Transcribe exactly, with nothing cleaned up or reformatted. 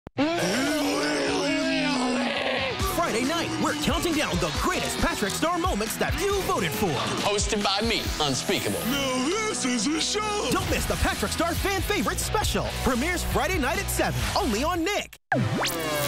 Friday night, we're counting down the greatest Patrick Star moments that you voted for. Hosted by me, Unspeakable. Now this is a show! Don't miss the Patrick Star Fan Favorite Special. Premieres Friday night at seven, only on Nick.